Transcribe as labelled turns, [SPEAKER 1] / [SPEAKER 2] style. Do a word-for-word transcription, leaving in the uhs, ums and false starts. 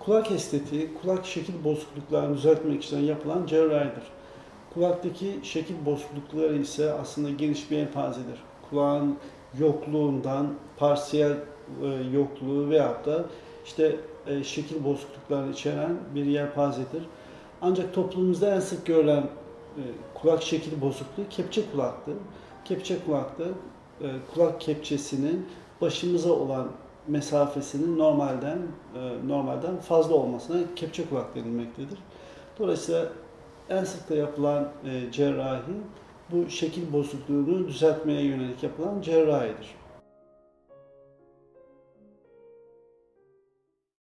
[SPEAKER 1] kulak estetiği, kulak şekil bozukluklarını düzeltmek için yapılan cerrahidir. Kulaktaki şekil bozuklukları ise aslında geniş bir yelpazedir. Kulağın yokluğundan, parsiyel e, yokluğu veyahut da işte e, şekil bozukluklarını içeren bir yelpazedir. Ancak toplumumuzda en sık görülen e, kulak şekil bozukluğu kepçe kulaktır. Kepçe kulakta e, kulak kepçesinin başımıza olan mesafesinin normalden e, normalden fazla olmasına kepçe kulak denilmektedir. Dolayısıyla en sık da yapılan e, cerrahi bu şekil bozukluğunu düzeltmeye yönelik yapılan cerrahidir.